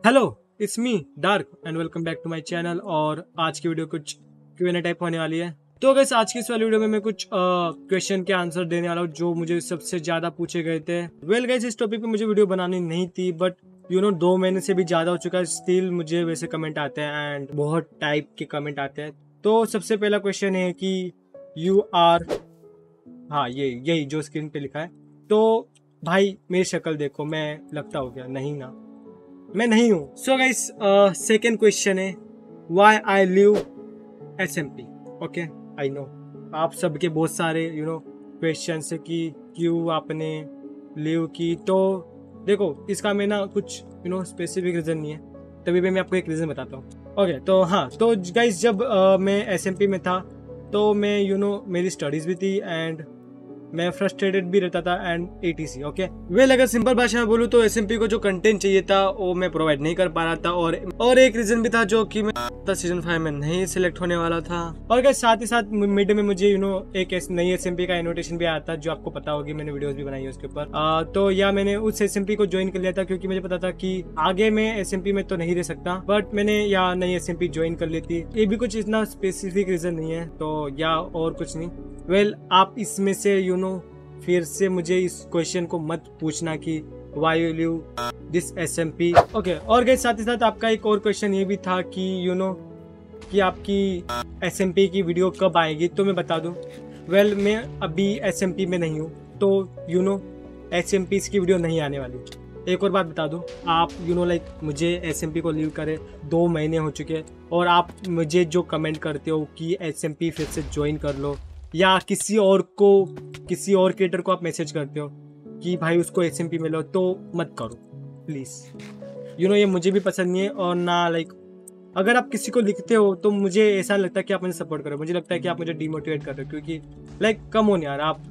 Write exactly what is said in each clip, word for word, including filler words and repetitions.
Hello, it's me dark and welcome back to my channel. और आज की video कुछ क्यू एन ए टाइप होने वाली है। तो गाइस आज की इस वाली वीडियो में मैं कुछ क्वेश्चन के आंसर देने वाला हूँ जो मुझे सबसे ज्यादा पूछे गए थे। वेल गाइस इस टॉपिक पे मुझे वीडियो बनानी नहीं थी, बट यू नो दो महीने से भी ज्यादा हो चुका है, स्टिल मुझे वैसे कमेंट आते हैं एंड बहुत टाइप के कमेंट आते हैं। तो सबसे पहला क्वेश्चन है कि यू आर, हाँ ये यही जो स्क्रीन पे लिखा है। तो भाई मेरी शक्ल देखो, मैं लगता हो क्या? नहीं ना, मैं नहीं हूँ। सो गाइस सेकेंड क्वेश्चन है why I leave S M P. Okay I know आप सबके बहुत सारे यू नो क्वेश्चन है कि क्यों आपने लिव की। तो देखो इसका मैं ना कुछ यू नो स्पेसिफिक रीज़न नहीं है, तभी भी मैं आपको एक रीज़न बताता हूँ। ओके okay, तो हाँ, तो गाइस जब uh, मैं एस एम पी में था तो मैं यू you नो know, मेरी स्टडीज़ भी थी एंड मैं फ्रस्ट्रेटेड भी रहता था एंड एटीसी। ओके वेल अगर सिंपल भाषा में बोलूँ तो एसएमपी को जो कंटेंट चाहिए था वो मैं प्रोवाइड नहीं कर पा रहा था, और और एक रीजन भी था जो कि मैं सीजन फाइव में नहीं सिलेक्ट होने वाला था। और क्या साथ ही साथ मिड में मुझे यू नो एक नई एसएमपी का इन्विटेशन भी आया था जो आपको पता होगी, मैंने वीडियोस भी बनाई है उसके ऊपर। तो या मैंने उस एसएमपी को ज्वाइन कर लिया था क्योंकि मुझे पता था कि आगे मैं एसएमपी में तो नहीं रह सकता, बट मैंने या नई एसएमपी ज्वाइन कर ली थी। ये भी कुछ इतना स्पेसिफिक रीजन नहीं है, तो या और कुछ नहीं। वेल आप इसमें से यू नो फिर से मुझे इस क्वेश्चन को मत पूछना कि why you leave this S M P. Okay और गए साथ ही साथ आपका एक और क्वेश्चन ये भी था कि यू नो कि आपकी एस एम पी की वीडियो कब आएगी। तो मैं बता दूं, वेल well, मैं अभी एस एम पी में नहीं हूँ, तो you know S M P की वीडियो नहीं आने वाली। एक और बात बता दूं, आप यू नो लाइक मुझे एस एम पी को लीव करे दो महीने हो चुके, और आप मुझे जो कमेंट करते हो कि एस एम पी फिर से ज्वाइन कर लो, या किसी और को किसी और क्रिएटर को आप मैसेज करते हो कि भाई उसको एस एम पी मिलो, तो मत करो प्लीज़। यू नो ये मुझे भी पसंद नहीं है, और ना लाइक अगर आप किसी को लिखते हो तो मुझे ऐसा लगता है कि आप मुझे सपोर्ट करो, मुझे लगता है कि आप मुझे डिमोटिवेट कर रहे हो, क्योंकि लाइक कम ऑन यार, आप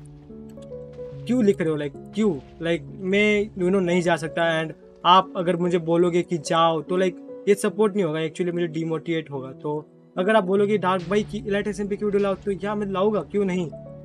क्यों लिख रहे हो? लाइक क्यों? लाइक मैं यू नो नहीं जा सकता, एंड आप अगर मुझे बोलोगे कि जाओ तो लाइक ये सपोर्ट नहीं होगा, एक्चुअली मुझे डिमोटिवेट होगा। तो अगर आप बोलोगे डार्क भाई की इलाइट एसएमपी की वीडियो लाओ, तो या मैं लाऊंगा, क्यों नहीं।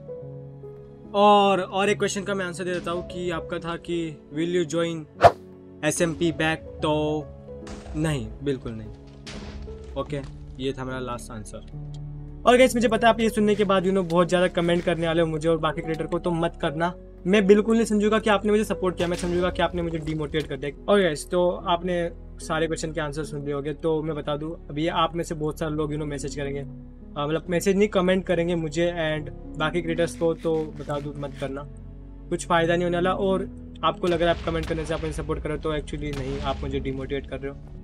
और और एक क्वेश्चन का मैं आंसर दे देता हूँ कि आपका था कि will you join SMP back. तो नहीं, बिल्कुल नहीं। ओके ये था मेरा लास्ट आंसर। और गाइस मुझे पता है आप ये सुनने के बाद यू नो बहुत ज़्यादा कमेंट करने वाले हो मुझे और बाकी क्रिएटर को, तो मत करना। मैं बिल्कुल नहीं समझूंगा कि आपने मुझे सपोर्ट किया, मैं समझूंगा कि आपने मुझे डिमोटिवेट कर दिया। और गाइस तो आपने सारे क्वेश्चन के आंसर सुन लिए होंगे, तो मैं बता दूं अभी आप में से बहुत सारे लोग यू नो मैसेज करेंगे, मतलब मैसेज नहीं कमेंट करेंगे मुझे एंड बाकी क्रिएटर्स को, तो बता दूं मत करना, कुछ फ़ायदा नहीं होने वाला। और आपको लग रहा है आप कमेंट करने से आप मुझे सपोर्ट करो, तो एक्चुअली नहीं, आप मुझे डिमोटिवेट कर रहे हो।